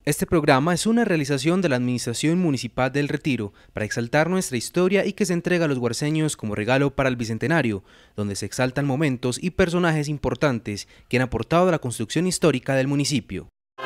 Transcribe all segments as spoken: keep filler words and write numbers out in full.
Este programa es una realización de la Administración Municipal del Retiro para exaltar nuestra historia y que se entrega a los guarceños como regalo para el Bicentenario, donde se exaltan momentos y personajes importantes que han aportado a la construcción histórica del municipio.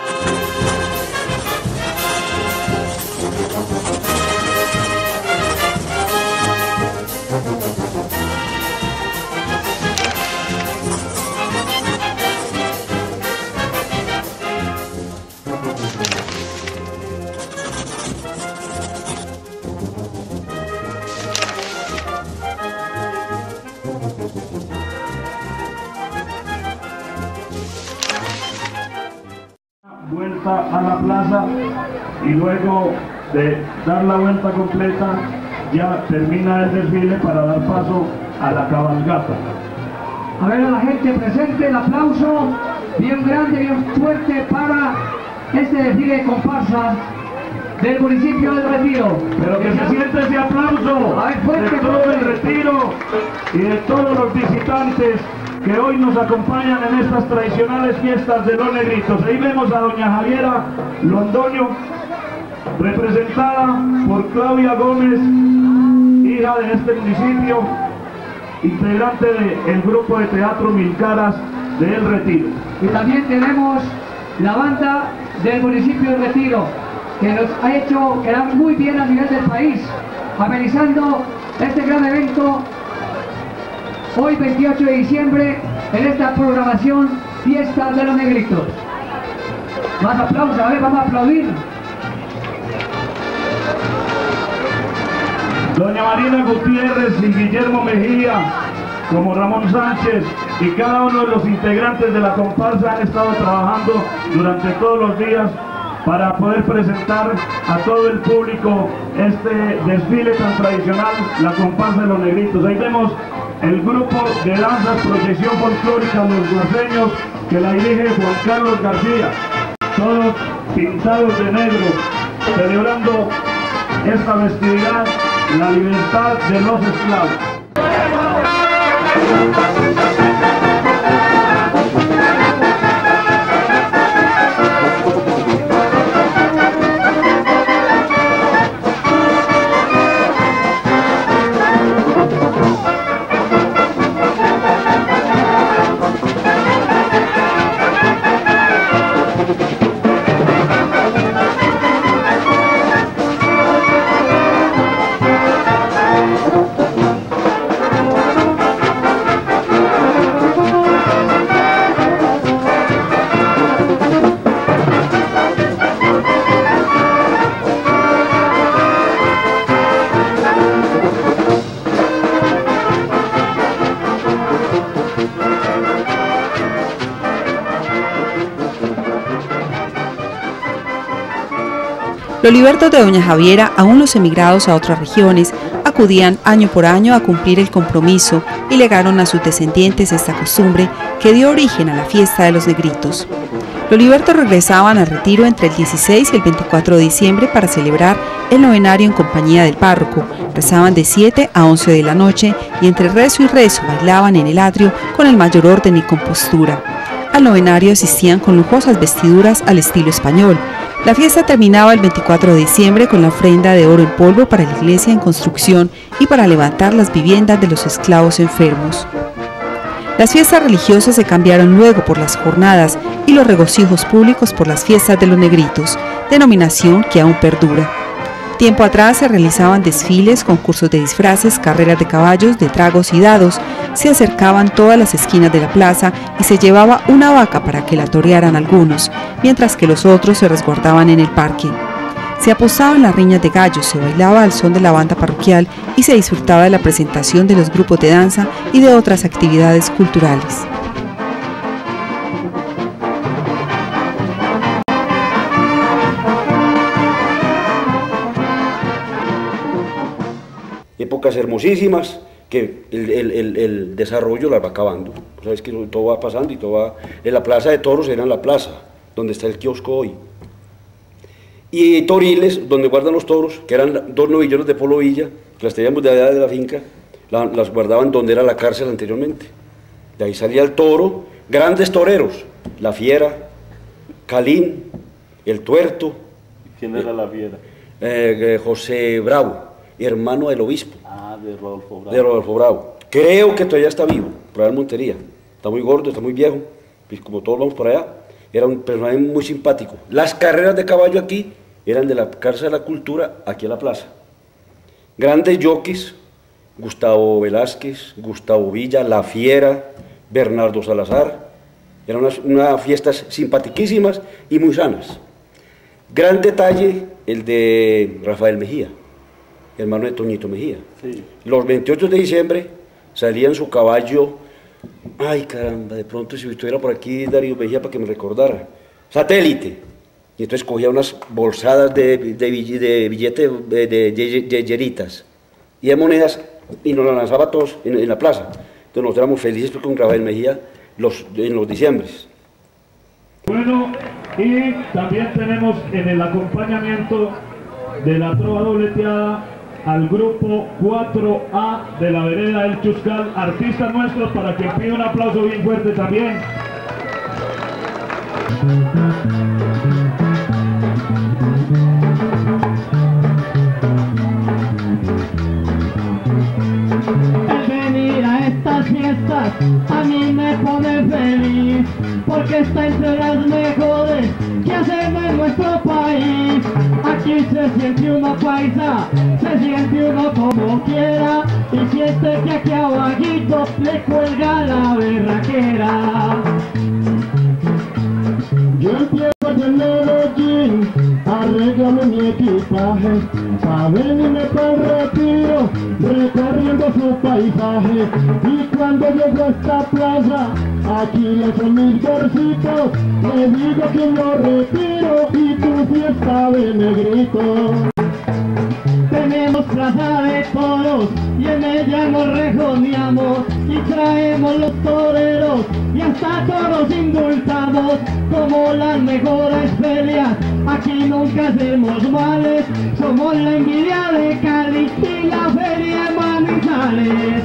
Vuelta a la plaza y luego de dar la vuelta completa ya termina el desfile para dar paso a la cabalgata. A ver a la gente presente, el aplauso bien grande, bien fuerte para este desfile de comparsas del municipio del Retiro. Pero que se siente ese aplauso a ver, fuerte, de todo fuerte. el Retiro y de todos los visitantes que hoy nos acompañan en estas tradicionales fiestas de los Negritos. Ahí vemos a doña Javiera Londoño, representada por Claudia Gómez, hija de este municipio, integrante del grupo de teatro Mil Caras de El Retiro. Y también tenemos la banda del municipio del Retiro, que nos ha hecho quedar muy bien a nivel del país, amenizando este gran evento hoy veintiocho de diciembre en esta programación Fiesta de los Negritos. Más aplausos, a ver, vamos a aplaudir. Doña Marina Gutiérrez y Guillermo Mejía, como Ramón Sánchez y cada uno de los integrantes de la comparsa han estado trabajando durante todos los días para poder presentar a todo el público este desfile tan tradicional, la comparsa de los Negritos. Ahí vemos el grupo de danzas Proyección Folclórica Los Guarceños, que la dirige Juan Carlos García, todos pintados de negro, celebrando esta festividad, la libertad de los esclavos. Los libertos de doña Javiera, aún los emigrados a otras regiones, acudían año por año a cumplir el compromiso y legaron a sus descendientes esta costumbre que dio origen a la fiesta de los Negritos. Los libertos regresaban al Retiro entre el dieciséis y el veinticuatro de diciembre para celebrar el novenario en compañía del párroco. Rezaban de siete a once de la noche y entre rezo y rezo bailaban en el atrio con el mayor orden y compostura. Al novenario asistían con lujosas vestiduras al estilo español. La fiesta terminaba el veinticuatro de diciembre con la ofrenda de oro en polvo para la iglesia en construcción y para levantar las viviendas de los esclavos enfermos. Las fiestas religiosas se cambiaron luego por las jornadas y los regocijos públicos por las fiestas de los Negritos, denominación que aún perdura. Tiempo atrás se realizaban desfiles, concursos de disfraces, carreras de caballos, de tragos y dados, se acercaban todas las esquinas de la plaza y se llevaba una vaca para que la torearan algunos, mientras que los otros se resguardaban en el parque. Se apostaban las riñas de gallos, se bailaba al son de la banda parroquial y se disfrutaba de la presentación de los grupos de danza y de otras actividades culturales. Épocas hermosísimas que el, el, el, el desarrollo las va acabando. Sabes que todo va pasando y todo va... En la plaza de toros era en la plaza, donde está el kiosco hoy. Y toriles, donde guardan los toros, que eran dos novillones de Polo Villa, que las teníamos de allá de la finca, la, las guardaban donde era la cárcel anteriormente. De ahí salía el toro, grandes toreros, La Fiera, Calín, el Tuerto. ¿Quién era la fiera? Eh, José Bravo, hermano del obispo. Ah, de Rodolfo Bravo. De Rodolfo Bravo. Creo que todavía está vivo, por allá en Montería. Está muy gordo, está muy viejo, pues como todos vamos por allá. Era un personaje muy simpático. Las carreras de caballo aquí eran de la Casa de la Cultura, aquí a la plaza. Grandes jockeys, Gustavo Velázquez, Gustavo Villa, La Fiera, Bernardo Salazar. Eran unas, unas fiestas simpaticísimas y muy sanas. Gran detalle el de Rafael Mejía, hermano de Toñito Mejía. Sí. Los veintiocho de diciembre salía en su caballo, ay caramba, de pronto si estuviera por aquí Darío Mejía para que me recordara, Satélite. Y entonces cogía unas bolsadas de, de, de billetes de, de, de, de yeritas y de monedas y nos las lanzaba a todos en, en la plaza. Entonces nosotros éramos felices con Rafael Mejía los, en los diciembres. Bueno, y también tenemos en el acompañamiento de la trova dobleteada al grupo cuatro A de la vereda del Chuscal, artistas nuestros, para que pida un aplauso bien fuerte también. El venir a estas fiestas a mí me pone feliz, porque está entre las mejores que hacemos en nuestro país. Aquí se siente uno paisa, se siente uno como quiera, y siente que aquí abajito le cuelga la berraquera. Yo empiezo a tener hollín, arréglame mi equipaje, pa' venirme para el retiro, recorriendo su paisaje. Y cuando llego a esta plaza, aquí le son mis versitos, le digo que lo retiro y tu fiesta de negrito. Tenemos plaza de toros y en ella nos rejoneamos y traemos los toreros y hasta toros indultamos como las mejores ferias. Aquí nunca hacemos males, somos la envidia de Cali y la feria de Manizales.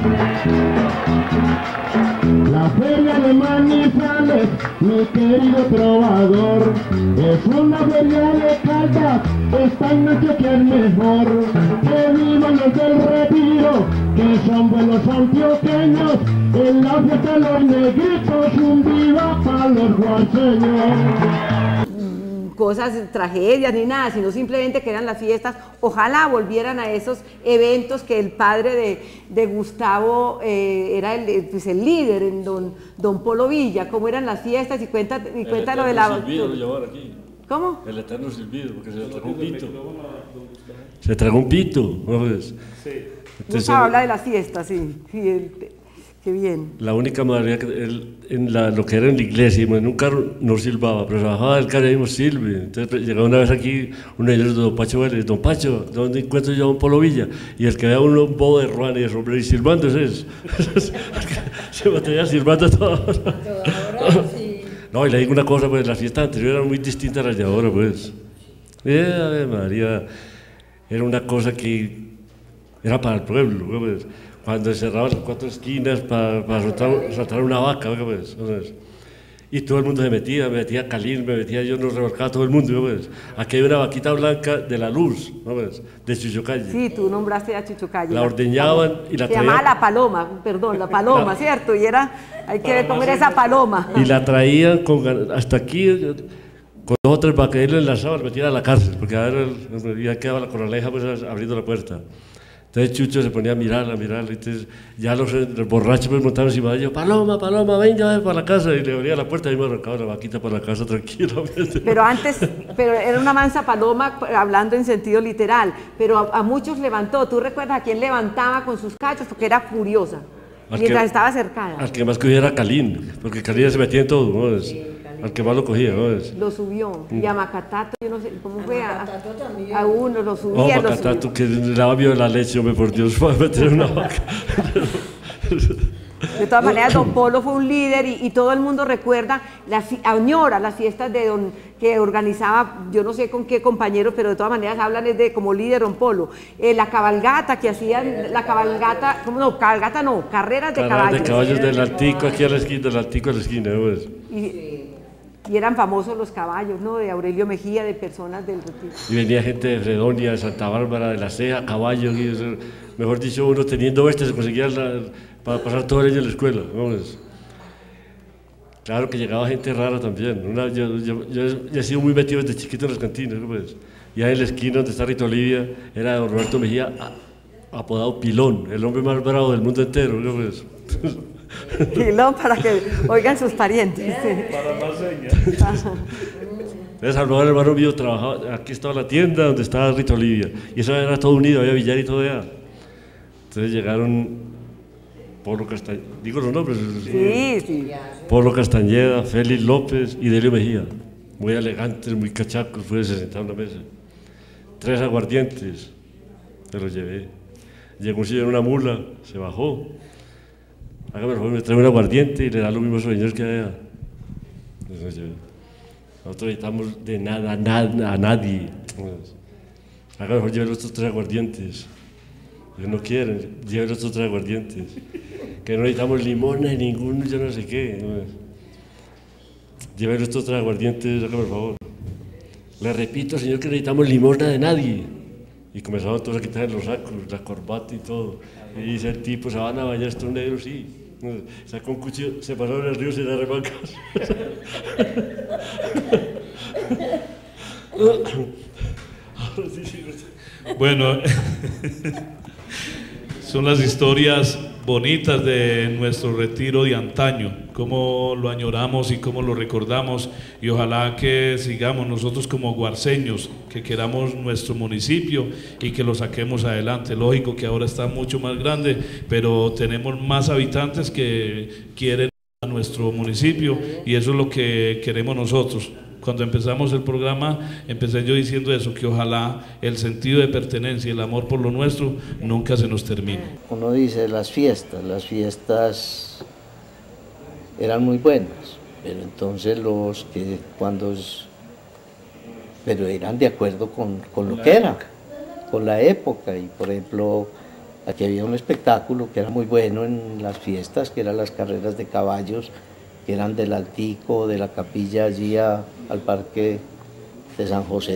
La feria de Manizales, mi querido trovador, es una feria de Caldas, esta noche que es mejor. Que vivan los del Retiro, que son buenos antioqueños, en la fiesta de los negritos, un viva para los guarceños. Cosas, tragedias ni nada, sino simplemente que eran las fiestas. Ojalá volvieran a esos eventos que el padre de, de Gustavo eh, era el, pues el líder, en don, don Polo Villa, cómo eran las fiestas, y cuenta, y cuenta lo de la... Silbido lo llevaron aquí. ¿Cómo? El eterno silbido, porque se tragó un pito. Se tragó un pito, ¿no ves? Sí. Gustavo habla de las fiestas, sí. sí el, Qué bien. La única modalidad que él, en la, lo que era en la iglesia, en un carro no silbaba, pero se bajaba del carro y dijimos silbe. Entonces llegaba una vez aquí un señor de Don Pacho Vélez, Don Pacho, ¿dónde encuentro yo a Don Polo Villa? Y el que vea uno un bobo de ruana y de sombrero y silbando ese es. Se mantenía silbando todo. Sí. No, y le digo una cosa, pues las fiestas anteriores eran muy distintas a las de ahora, pues. Eh, María, era una cosa que era para el pueblo, pues. Cuando cerraban las cuatro esquinas para, para soltar, soltar una vaca, pues, ¿sabes? Y todo el mundo se metía, me metía Calín, me metía yo, nos revolcaba todo el mundo, pues. Aquí hay una vaquita blanca de la luz, ¿sabes? De Chuchocalle. Sí, tú nombraste a Chuchocalle. La ordeñaban y la traían. Se llamaba la paloma, perdón, la paloma, ¿cierto? Y era, hay que ver cómo era esa paloma. Y la traían con, hasta aquí, con dos o tres vacas, y le enlazaban, la metían a la cárcel, porque ya quedaba la corraleja, pues, abriendo la puerta. Entonces Chucho se ponía a mirarla, a mirarla, entonces ya los, los borrachos me montaban encima de ella, Paloma, Paloma, venga para la casa, y le abría la puerta y me arrancaba la vaquita para la casa tranquilamente. Pero antes, pero era una mansa paloma, hablando en sentido literal, pero a, a muchos levantó. ¿Tú recuerdas a quién levantaba con sus cachos? Porque era furiosa, al mientras que, estaba cercada. Al que más cogía era Calín, porque Calín se metía en todo, ¿no? Es, sí, al que más lo cogía, ¿no? Es. Lo subió, y a Macatato, yo no sé, ¿cómo fue? A, a uno lo subía, oh, Macatato, lo subió. Que le daba miedo la leche, hombre, por Dios, fue a meter una vaca. De todas maneras, don Polo fue un líder y, y todo el mundo recuerda, las, añora las fiestas de don, que organizaba, yo no sé con qué compañeros, pero de todas maneras hablan de como líder don Polo. Eh, la cabalgata que hacían, la cabalgata, ¿cómo no? Cabalgata no, carreras de Carreras caballos. de caballos del Altico, aquí a la esquina, del Altico a la esquina, pues. Y, Y eran famosos los caballos, ¿no? De Aurelio Mejía, de personas del Retiro. Y venía gente de Fredonia, de Santa Bárbara, de La Ceja, caballos, y eso, mejor dicho, uno teniendo este se conseguía la, para pasar todo el año en la escuela. ¿No? Claro que llegaba gente rara también. Una, yo, yo, yo, yo he sido muy metido desde chiquito en las cantinas. ¿No? Pues, ya en la esquina donde está Rita Olivia era don Roberto Mejía, apodado Pilón, el hombre más bravo del mundo entero. ¿No? Pues, Pilón, para que oigan sus parientes. Para más señas. Entonces, Salvador, hermano mío, trabajaba, aquí estaba la tienda donde estaba Rita Olivia, y eso era todo unido, había billar y todo allá. Entonces llegaron Polo Castañeda, digo los nombres, sí, sí. Polo Castañeda, Félix López y Delio Mejía, muy elegantes, muy cachacos, fue se sentaron en la mesa. Tres aguardientes, se los llevé. Llegó un señor en una mula, se bajó. Hágame el favor, me trae un aguardiente y le da lo mismo a esos señores que allá. Nosotros necesitamos de nada, nada a nadie. Hágame el favor, lleve los otros tres aguardientes. Ellos no quieren, lleve los otros tres aguardientes. Que no necesitamos limón ni ninguno, yo no sé qué. Lleve los otros tres aguardientes, hágame el favor. Le repito, señor, que necesitamos limosna de nadie. Y comenzaron todos a quitar los sacos, la corbata y todo. Y dice el tipo, ¿se van a bañar estos negros? Sí. Sacó un cuchillo, se pasaron el río y se la remacas. Bueno, son las historias bonitas de nuestro retiro de antaño, cómo lo añoramos y cómo lo recordamos, y ojalá que sigamos nosotros como guarceños, que queramos nuestro municipio y que lo saquemos adelante. Lógico que ahora está mucho más grande, pero tenemos más habitantes que quieren a nuestro municipio, y eso es lo que queremos nosotros. Cuando empezamos el programa, empecé yo diciendo eso, que ojalá el sentido de pertenencia y el amor por lo nuestro nunca se nos termine. Uno dice las fiestas, las fiestas eran muy buenas, pero entonces los que cuando... pero eran de acuerdo con, con lo que era, con la época, y por ejemplo, aquí había un espectáculo que era muy bueno en las fiestas, que eran las carreras de caballos, que eran del Altico, de la capilla allí a, al parque de San José.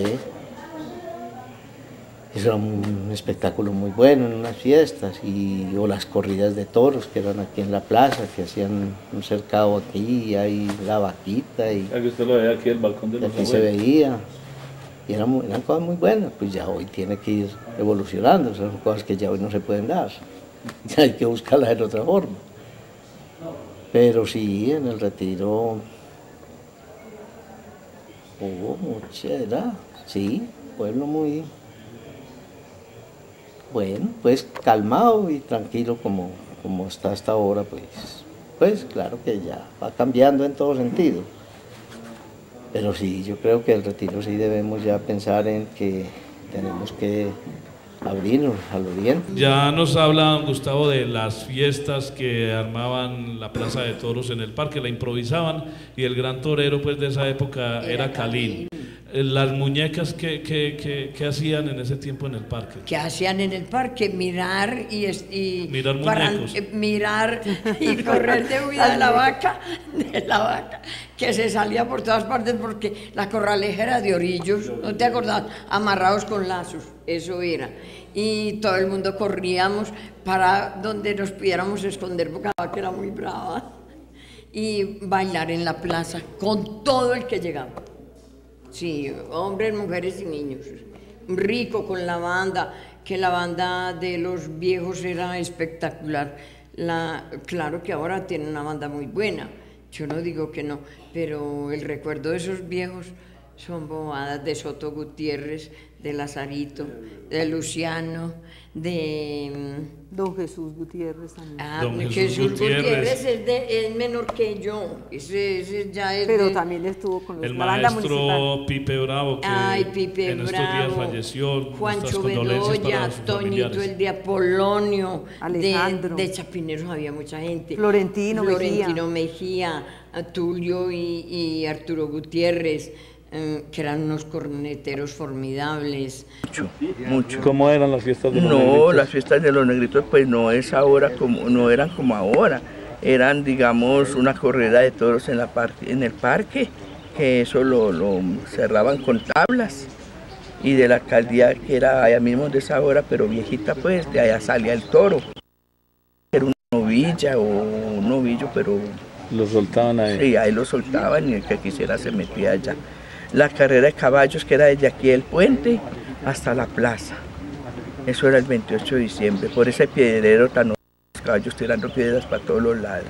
Eso era un espectáculo muy bueno en unas fiestas, y, o las corridas de toros que eran aquí en la plaza, que hacían un cercado aquí, y ahí la vaquita, y aquí usted lo ve aquí, el balcón de los aquí se veía, y eran, muy, eran cosas muy buenas. Pues ya hoy tiene que ir evolucionando, son cosas que ya hoy no se pueden dar, ya hay que buscarlas de otra forma. Pero sí, en el retiro hubo mucha edad, sí, pueblo muy, bueno, pues calmado y tranquilo como, como está hasta ahora, pues, pues claro que ya va cambiando en todo sentido. Pero sí, yo creo que el retiro sí debemos ya pensar en que tenemos que abrirnos al oriente. Ya nos habla don Gustavo de las fiestas que armaban la plaza de toros en el parque, la improvisaban, y el gran torero pues de esa época era, era Calín. Las muñecas que, que, que, que hacían en ese tiempo en el parque. ¿Qué hacían en el parque? Mirar y, y mirar para, muñecos. Eh, mirar y correr de huida de la vaca, de la vaca, que se salía por todas partes porque la corraleja era de orillos, ¿no te acordás? Amarrados con lazos, eso era. Y todo el mundo corríamos para donde nos pudiéramos esconder porque la vaca era muy brava. Y bailar en la plaza con todo el que llegaba. Sí, hombres, mujeres y niños. Rico con la banda, que la banda de los viejos era espectacular. La, claro que ahora tienen una banda muy buena, yo no digo que no, pero el recuerdo de esos viejos son bobadas, de Soto Gutiérrez, de Lazarito, de Luciano, de... Don Jesús Gutiérrez también. Ah, Don Jesús, Jesús Gutiérrez, Gutiérrez es, de, es menor que yo, ese, ese ya es Pero de... también estuvo con los, el la banda maestro municipal. Pipe Bravo, que Ay, Pipe en estos Bravo, días falleció. Juancho Bedoya, Toñito el de Apolonio, Alejandro. de, de Chapineros había mucha gente. Florentino, Florentino Mejía, Mejía Tulio y, y Arturo Gutiérrez, eh, que eran unos corneteros formidables. Mucho, mucho. ¿Cómo eran las fiestas de los No, negritos? las fiestas de los negritos pues no es ahora como, no eran como ahora. Eran, digamos, una corrida de toros en, la par en el parque, que eso lo, lo cerraban con tablas, y de la alcaldía, que era allá mismo donde es ahora, pero viejita, pues de allá salía el toro. Era una novilla o un novillo, pero... Lo soltaban ahí. Sí, ahí lo soltaban y el que quisiera se metía allá. La carrera de caballos, que era desde aquí del puente hasta la plaza. Eso era el veintiocho de diciembre, por ese piedrero tan horrible, los caballos tirando piedras para todos los lados.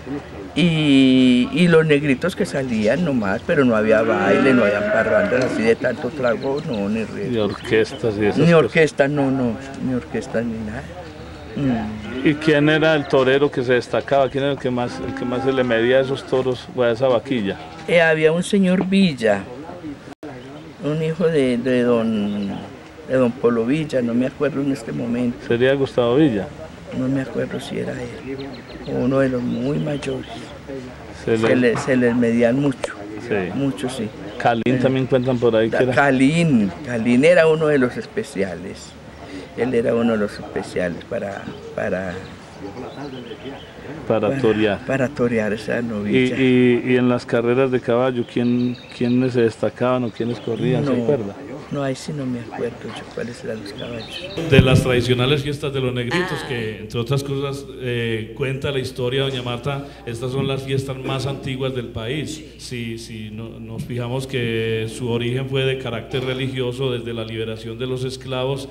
Y, y los negritos que salían nomás, pero no había baile, no había parrandas así de tanto trago, no, ni río. Ni orquestas y esas Ni cosas. orquestas, no, no, ni orquestas ni nada. Mm. ¿Y quién era el torero que se destacaba? ¿Quién era el que más, el que más se le medía a esos toros o a esa vaquilla? Eh, había un señor Villa, un hijo de, de, don, de don Polo Villa, no me acuerdo en este momento. ¿Sería Gustavo Villa? No me acuerdo si era él, uno de los muy mayores. Se, se, le... le, se les medían mucho, sí. mucho sí. Calín eh, también cuentan por ahí que era. Calín, Calín era uno de los especiales, él era uno de los especiales para... para Para, para torear. Para torear esa novilla. ¿Y, y, y en las carreras de caballo, ¿quién, quiénes se destacaban o quiénes corrían? No, ¿se acuerda? No, ahí sí no me acuerdo yo cuáles eran los caballos. De las tradicionales fiestas de los negritos, que entre otras cosas eh, cuenta la historia, doña Marta, estas son las fiestas más antiguas del país. Si, si no, nos fijamos que su origen fue de carácter religioso desde la liberación de los esclavos,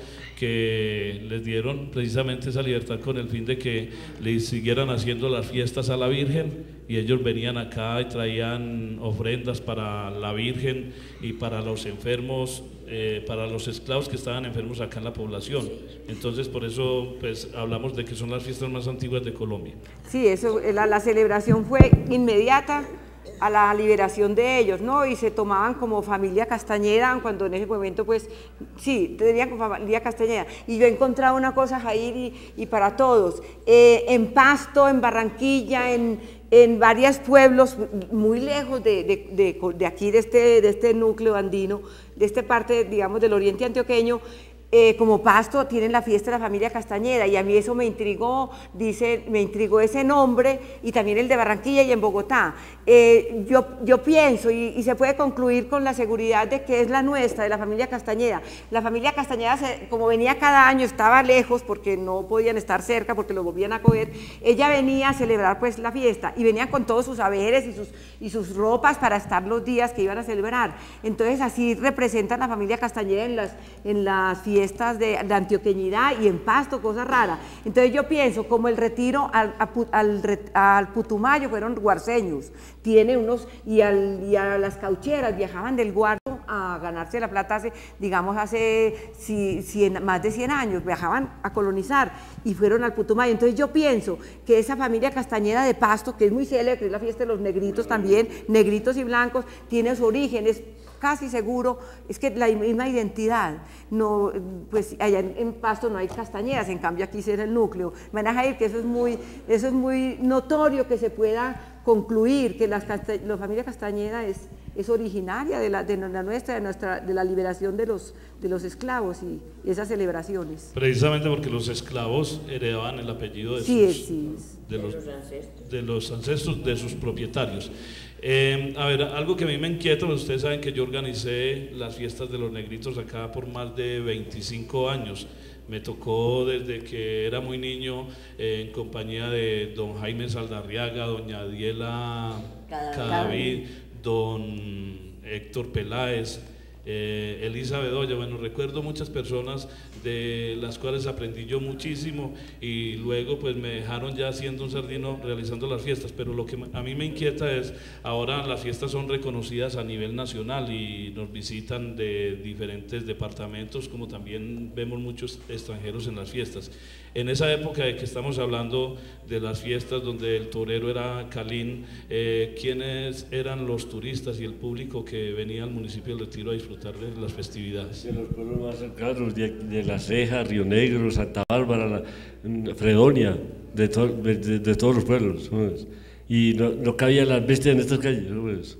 que les dieron precisamente esa libertad con el fin de que le siguieran haciendo las fiestas a la Virgen, y ellos venían acá y traían ofrendas para la Virgen y para los enfermos, eh, para los esclavos que estaban enfermos acá en la población. Entonces por eso pues hablamos de que son las fiestas más antiguas de Colombia. Sí, eso, la, la celebración fue inmediata a la liberación de ellos, ¿no? Y se tomaban como familia Castañeda, cuando en ese momento, pues, sí, tenían como familia Castañeda. Y yo he encontrado una cosa, Jair, y, y para todos, eh, en Pasto, en Barranquilla, en, en varios pueblos muy lejos de, de, de, de aquí, de este, de este núcleo andino, de esta parte, digamos, del oriente antioqueño, Eh, como Pasto tienen la fiesta de la familia Castañeda, y a mí eso me intrigó, dice, me intrigó ese nombre, y también el de Barranquilla y en Bogotá. Eh, yo, yo pienso, y, y se puede concluir con la seguridad de que es la nuestra, de la familia Castañeda. La familia Castañeda, se, como venía cada año, estaba lejos porque no podían estar cerca, porque los volvían a coger, ella venía a celebrar pues la fiesta, y venían con todos sus haberes y sus, y sus ropas para estar los días que iban a celebrar. Entonces así representan la familia Castañeda en las, en las fiestas fiestas de, de antioqueñidad, y en Pasto, cosa rara. Entonces yo pienso, como el retiro al, al, al Putumayo fueron guarceños, tiene unos, y, al, y a las caucheras viajaban del Guardo a ganarse la plata hace, digamos, hace cien, más de cien años, viajaban a colonizar y fueron al Putumayo. Entonces yo pienso que esa familia Castañeda de Pasto, que es muy célebre, que es la fiesta de los negritos también, negritos y blancos, tiene su origen, es casi seguro, es que la misma identidad, no, pues allá en, en Pasto no hay Castañedas, en cambio aquí será el núcleo. Me van a decir que eso es muy, eso es muy notorio, que se pueda concluir que las la familia Castañeda es, es originaria de la, de la nuestra, de nuestra, de la liberación de los, de los esclavos y, y esas celebraciones. Precisamente porque los esclavos heredaban el apellido de, sí, sus, sí. de, los, de los ancestros, de sus propietarios. Eh, a ver, algo que a mí me inquieta, pues ustedes saben que yo organicé las fiestas de los negritos acá por más de veinticinco años. Me tocó desde que era muy niño eh, en compañía de don Jaime Saldarriaga, doña Diela Cadavid, don Héctor Peláez, eh, Elisa Bedoya. Bueno, recuerdo muchas personas de las cuales aprendí yo muchísimo, y luego pues me dejaron ya siendo un sardino realizando las fiestas. Pero lo que a mí me inquieta es, ahora las fiestas son reconocidas a nivel nacional y nos visitan de diferentes departamentos, como también vemos muchos extranjeros en las fiestas. En esa época de que estamos hablando de las fiestas donde el torero era Calín, eh, ¿quiénes eran los turistas y el público que venía al municipio del Retiro a disfrutar de las festividades? De los pueblos más cercanos, de, de La Ceja, Río Negro, Santa Bárbara, la, Fredonia, de, to, de, de, de todos los pueblos, ¿sabes? Y no, no cabía las bestias en estas calles, ¿sabes?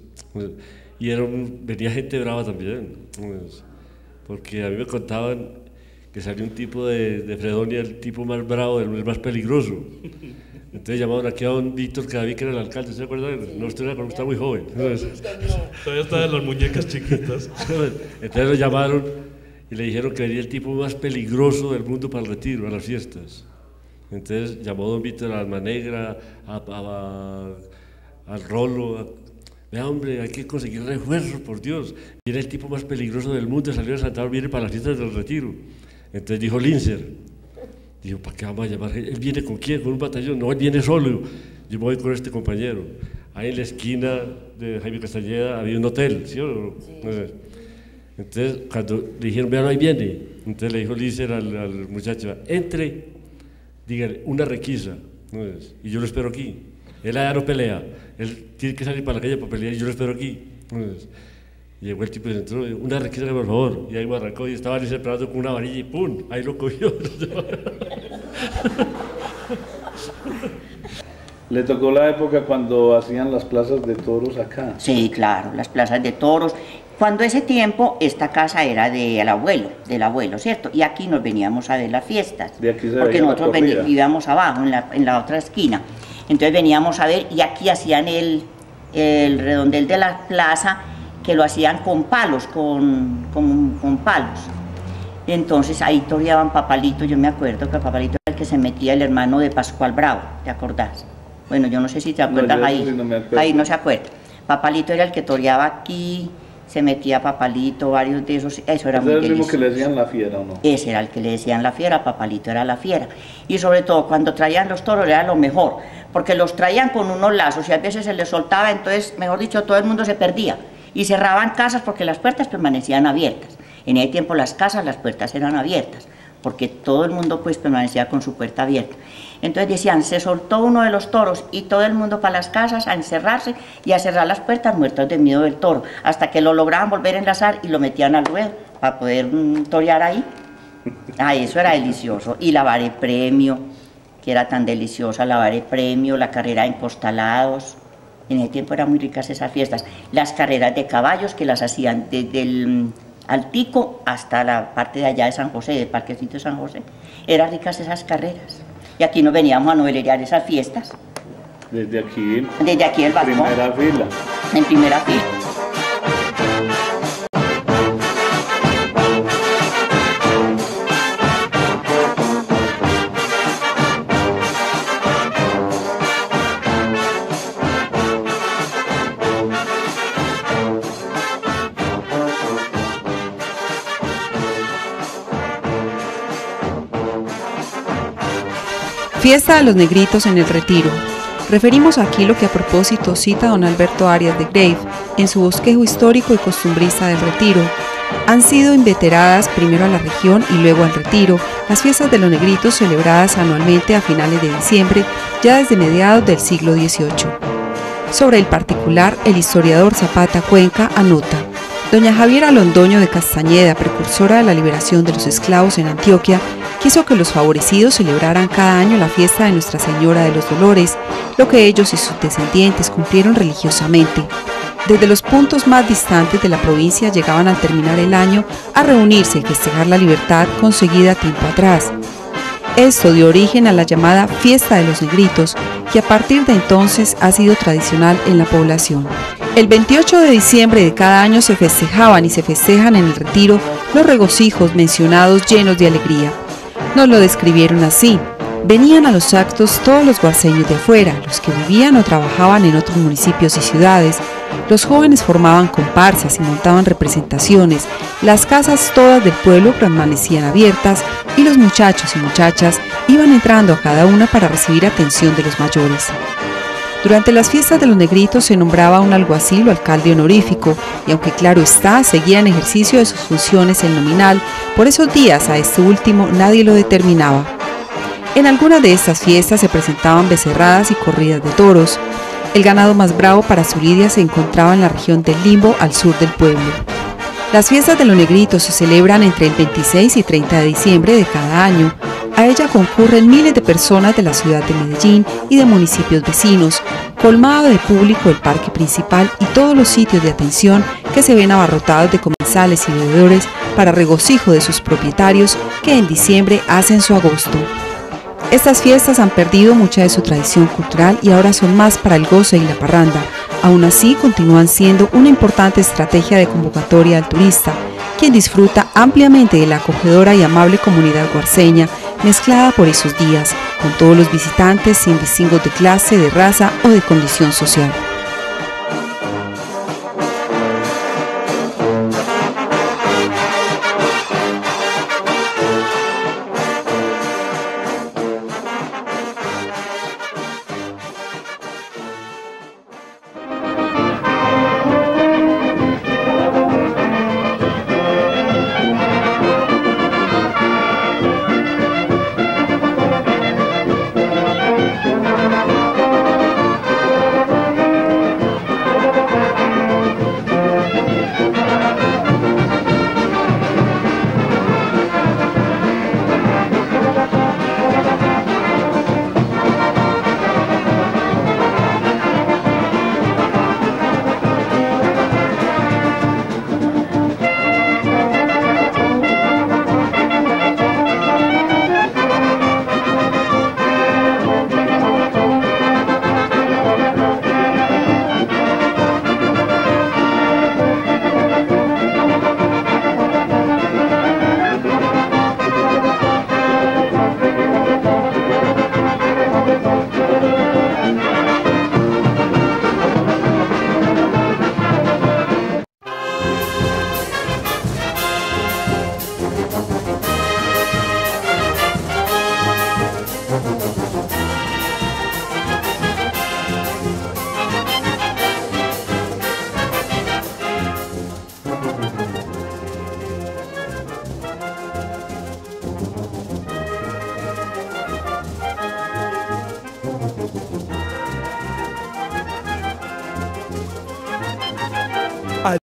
Y era un, venía gente brava también, ¿sabes? Porque a mí me contaban que salió un tipo de, de Fredonia, el tipo más bravo, el más peligroso, Entonces llamaron aquí a don Víctor Cadaví, que era el alcalde, ¿se acuerdan? No, usted era cuando estaba muy joven. Entonces, todavía estaba en las muñecas chiquitas. Entonces lo llamaron y le dijeron que venía el tipo más peligroso del mundo para el retiro, a las fiestas. Entonces llamó don Víctor a Alma Negra, a, a, a, al Rolo, a, vea hombre, hay que conseguir refuerzos, por Dios. Viene el tipo más peligroso del mundo, salió de Santa Bárbara, viene para las fiestas del retiro. Entonces dijo Lincer, dijo, ¿para qué vamos a llamar? ¿Él viene con quién? ¿Con un batallón? No, él viene solo. Yo me voy con este compañero. Ahí en la esquina de Jaime Castañeda había un hotel, ¿sí o no? Sí. Entonces, cuando le dijeron, vean, ahí viene. Entonces le dijo Lincer al, al muchacho, entre, dígale, una requisa. Entonces, y yo lo espero aquí. Él allá no pelea. Él tiene que salir para la calle para pelear y yo lo espero aquí. Entonces, llegó el tipo y entró, una requisa, por favor. Y ahí me arrancó y estaba Lincer esperando con una varilla y ¡pum! Ahí lo cogió. ¿Le tocó la época cuando hacían las plazas de toros acá? Sí, claro, las plazas de toros. Cuando ese tiempo, esta casa era del abuelo, del abuelo, ¿cierto? Y aquí nos veníamos a ver las fiestas. De aquí se porque nosotros veni- vivíamos abajo, en la, en la otra esquina. Entonces veníamos a ver y aquí hacían el, el redondel de la plaza, que lo hacían con palos, con, con, con palos. Entonces ahí toreaban Papalito, yo me acuerdo que Papalito era el que se metía, el hermano de Pascual Bravo, ¿te acordás? Bueno, yo no sé si te acuerdas, no, ahí, sí no me ahí no se acuerda. Papalito era el que toreaba aquí, se metía Papalito, varios de esos, eso era ¿Ese muy era el mismo delicioso. que le decían la fiera o no? Ese era el que le decían la fiera, Papalito era la fiera. Y sobre todo cuando traían los toros era lo mejor, porque los traían con unos lazos y a veces se les soltaba, entonces, mejor dicho, todo el mundo se perdía. Y cerraban casas porque las puertas permanecían abiertas. En ese tiempo las casas, las puertas eran abiertas, porque todo el mundo pues permanecía con su puerta abierta. Entonces decían, se soltó uno de los toros y todo el mundo para las casas a encerrarse y a cerrar las puertas muertos de miedo del toro, hasta que lo lograban volver a enlazar y lo metían al ruedo para poder mm, torear ahí. Ah, eso era delicioso. Y la vara de premio, que era tan deliciosa, la vara de premio, la carrera en costalados. En ese tiempo eran muy ricas esas fiestas. Las carreras de caballos que las hacían desde el Altico hasta la parte de allá de San José, del parquecito de San José. Eran ricas esas carreras. Y aquí nos veníamos a novelear esas fiestas. Desde aquí. Desde aquí el balcón. En primera fila. En primera fila. Fiesta de los Negritos en el Retiro. Referimos aquí lo que a propósito cita don Alberto Arias de Grave en su bosquejo histórico y costumbrista del Retiro. Han sido inveteradas primero a la región y luego al Retiro las fiestas de los Negritos celebradas anualmente a finales de diciembre, ya desde mediados del siglo dieciocho. Sobre el particular, el historiador Zapata Cuenca anota: doña Javiera Londoño de Castañeda, precursora de la liberación de los esclavos en Antioquia, quiso que los favorecidos celebraran cada año la fiesta de Nuestra Señora de los Dolores, lo que ellos y sus descendientes cumplieron religiosamente. Desde los puntos más distantes de la provincia llegaban al terminar el año a reunirse y festejar la libertad conseguida tiempo atrás. Esto dio origen a la llamada Fiesta de los Negritos, que a partir de entonces ha sido tradicional en la población. El veintiocho de diciembre de cada año se festejaban y se festejan en el Retiro los regocijos mencionados llenos de alegría. Nos lo describieron así: venían a los actos todos los guarceños de afuera, los que vivían o trabajaban en otros municipios y ciudades. Los jóvenes formaban comparsas y montaban representaciones, las casas todas del pueblo permanecían abiertas y los muchachos y muchachas iban entrando a cada una para recibir atención de los mayores. Durante las fiestas de los Negritos se nombraba un alguacil o alcalde honorífico, y aunque claro está, seguía en ejercicio de sus funciones el nominal, por esos días a este último nadie lo determinaba. En algunas de estas fiestas se presentaban becerradas y corridas de toros. El ganado más bravo para su lidia se encontraba en la región del Limbo, al sur del pueblo. Las fiestas de los Negritos se celebran entre el veintiséis y treinta de diciembre de cada año. A ella concurren miles de personas de la ciudad de Medellín y de municipios vecinos, colmado de público el parque principal y todos los sitios de atención que se ven abarrotados de comensales y bebedores para regocijo de sus propietarios que en diciembre hacen su agosto. Estas fiestas han perdido mucha de su tradición cultural y ahora son más para el goce y la parranda. Aún así, continúan siendo una importante estrategia de convocatoria al turista, quien disfruta ampliamente de la acogedora y amable comunidad guarceña, mezclada por esos días, con todos los visitantes sin distingos de clase, de raza o de condición social.